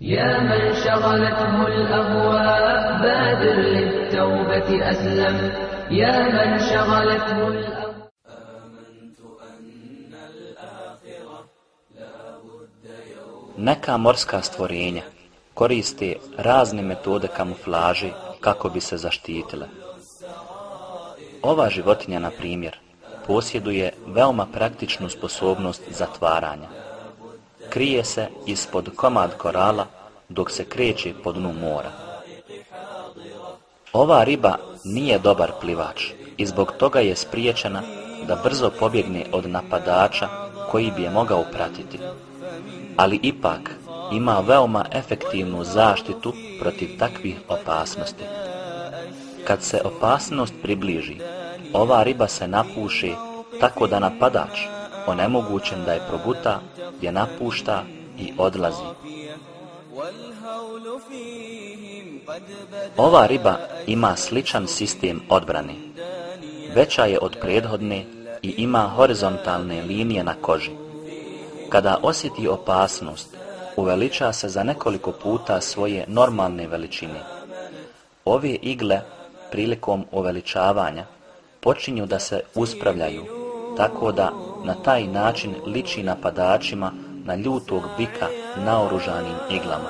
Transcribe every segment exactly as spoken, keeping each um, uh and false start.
يا من شغلته الأهواء بادر للتوبة أسلم يا من شغلته الأهواء آمنت أن الآخرة لا بد يوم. Neka morska stvorenja koriste razne metode kamuflaže kako bi se zaštitile. Ova životinja, na primjer, posjeduje veoma praktičnu sposobnost zatvaranja. Krije se ispod komad korala dok se kreće po dnu mora. Ova riba nije dobar plivač i zbog toga je spriječena da brzo pobjegne od napadača koji bi je mogao pratiti. Ali ipak ima veoma efektivnu zaštitu protiv takvih opasnosti. Kad se opasnost približi, ova riba se napuše tako da napadač, onemogućen da je proguta, je napušta i odlazi. Ova riba ima sličan sistem odbrane. Veća je od prethodne i ima horizontalne linije na koži. Kada osjeti opasnost, uveliča se za nekoliko puta svoje normalne veličine. Ove igle, prilikom uveličavanja, počinju da se uspravljaju, tako da na taj način liči napadačima na ljutog bika naoružanim iglama.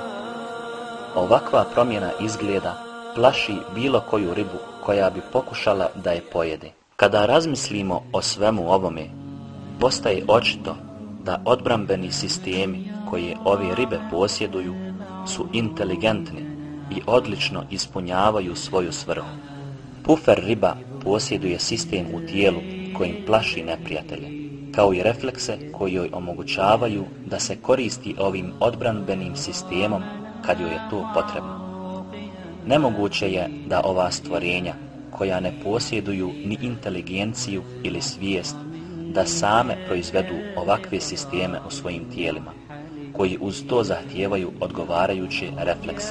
Ovakva promjena izgleda plaši bilo koju ribu koja bi pokušala da je pojede. Kada razmislimo o svemu ovome, postaje očito da odbrambeni sistemi koje ove ribe posjeduju su inteligentni i odlično ispunjavaju svoju svrhu. Pufer riba posjeduje sistem u tijelu kojim plaši neprijatelje, kao i reflekse koji joj omogućavaju da se koristi ovim odbranbenim sistemom kad joj je to potrebno. Nemoguće je da ova stvorenja, koja ne posjeduju ni inteligenciju ili svijest, da same proizvedu ovakve sisteme u svojim tijelima, koji uz to zahtijevaju odgovarajuće reflekse.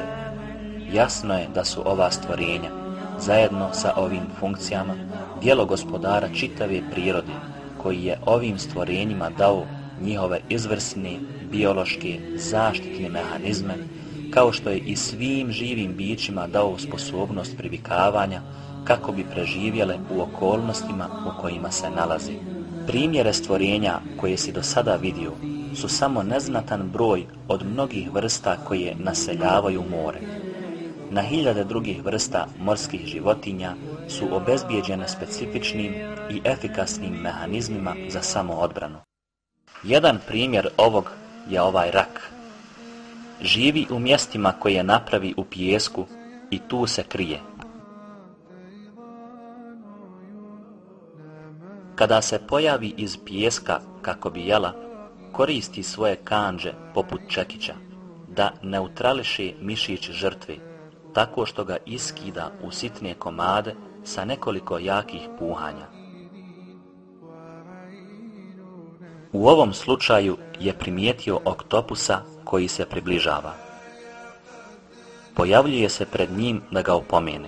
Jasno je da su ova stvorenja, zajedno sa ovim funkcijama, djelo gospodara čitave prirode, koji je ovim stvorenjima dao njihove izvrsne biološke zaštitne mehanizme, kao što je i svim živim bićima dao sposobnost privikavanja kako bi preživjele u okolnostima u kojima se nalazi. Primjere stvorenja koje si do sada vidio su samo neznatan broj od mnogih vrsta koje naseljavaju more. Na hiljade drugih vrsta morskih životinja su obezbijeđene specifičnim i efikasnim mehanizmima za samoodbranu. Jedan primjer ovog je ovaj rak. Živi u mjestima koje napravi u pijesku i tu se krije. Kada se pojavi iz pijeska kako bi jela, koristi svoje kandže poput čekića da neutrališe mišić žrtve, tako što ga iskida u sitne komade sa nekoliko jakih puhanja. U ovom slučaju je primijetio oktopusa koji se približava. Pojavljuje se pred njim da ga opomene.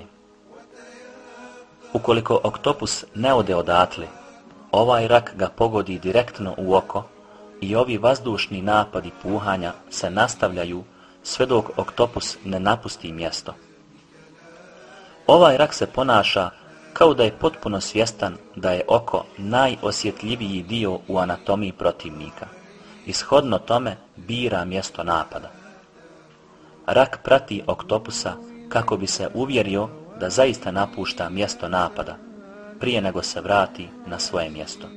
Ukoliko oktopus ne ode odatle, ovaj rak ga pogodi direktno u oko i ovi vazdušni napadi puhanja se nastavljaju sve dok oktopus ne napusti mjesto. Ovaj rak se ponaša kao da je potpuno svjestan da je oko najosjetljiviji dio u anatomiji protivnika i shodno tome bira mjesto napada. Rak prati oktopusa kako bi se uvjerio da zaista napušta mjesto napada prije nego se vrati na svoje mjesto.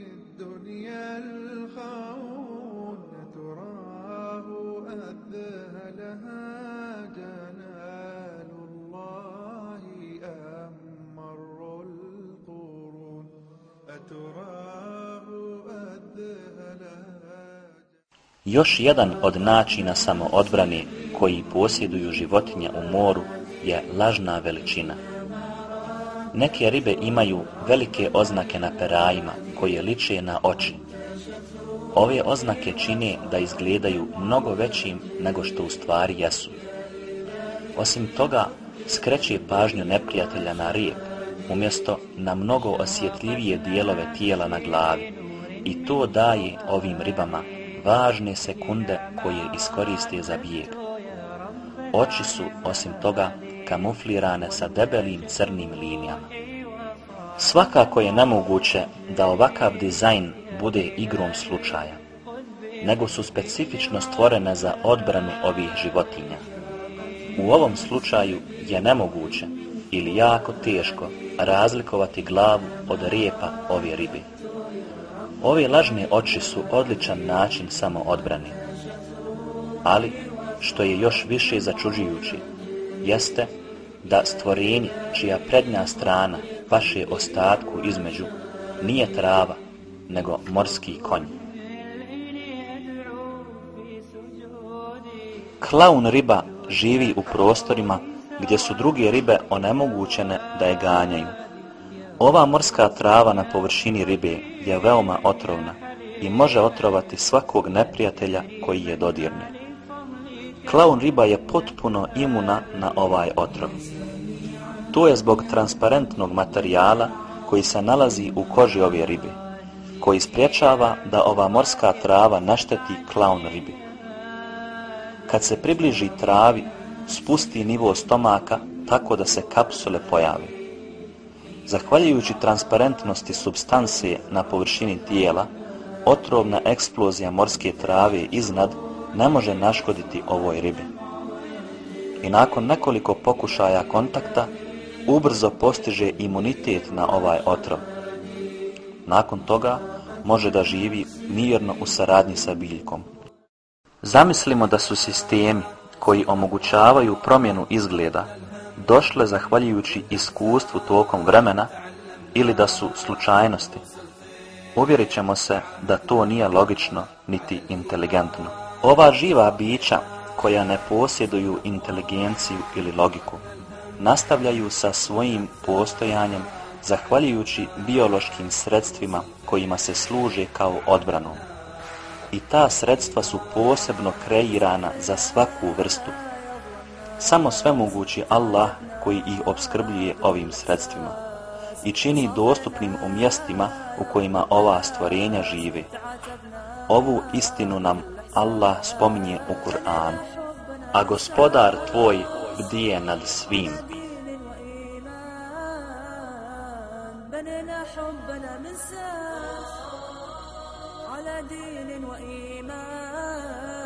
Još jedan od načina samoodbrane koji posjeduju životinje u moru je lažna veličina. Neke ribe imaju velike oznake na perajima koje liče na oči. Ove oznake čine da izgledaju mnogo većim nego što u stvari jesu. Osim toga, skreće pažnju neprijatelja na rep, umjesto na mnogo osjetljivije dijelove tijela na glavi, i to daje ovim ribama važne sekunde koje iskoriste za bijeg. Oči su, osim toga, kamuflirane sa debelim crnim linijama. Svakako je nemoguće da ovakav dizajn bude igrom slučaja, nego su specifično stvorene za odbranu ovih životinja. U ovom slučaju je nemoguće ili jako teško razlikovati glavu od repa ove ribe. Ove lažne oči su odličan način samoodbrane. Ali, što je još više začuđujuće, jeste da stvorenje čija prednja strana paše ostatku između nije trava, nego morski konj. Klaun riba živi u prostorima gdje su druge ribe onemogućene da je ganjaju. Ova morska trava na površini ribe je veoma otrovna i može otrovati svakog neprijatelja koji je dodirne. Klaun riba je potpuno imuna na ovaj otrov. To je zbog transparentnog materijala koji se nalazi u koži ove ribe, koji spriječava da ova morska trava našteti klaun ribi. Kad se približi travi, spusti nivo stomaka tako da se kapsule pojave. Zahvaljujući transparentnosti supstancije na površini tijela, otrovna eksplozija morske trave iznad ne može naškoditi ovoj ribi. I nakon nekoliko pokušaja kontakta, ubrzo postiže imunitet na ovaj otrov. Nakon toga može da živi mirno u saradnji sa biljkom. Zamislimo da su sistemi koji omogućavaju promjenu izgleda došle zahvaljujući iskustvu tokom vremena ili da su slučajnosti. Uvjerit ćemo se da to nije logično niti inteligentno. Ova živa bića koja ne posjeduju inteligenciju ili logiku nastavljaju sa svojim postojanjem zahvaljujući biološkim sredstvima kojima se služe kao odbranom. I ta sredstva su posebno kreirana za svaku vrstu. Samo svemogući Allah koji ih opskrbljuje ovim sredstvima i čini dostupnim u mjestima u kojima ova stvorenja žive. Ovu istinu nam Allah spominje u Kur'anu. A gospodar tvoj bdije nad svim. على دين وإيمان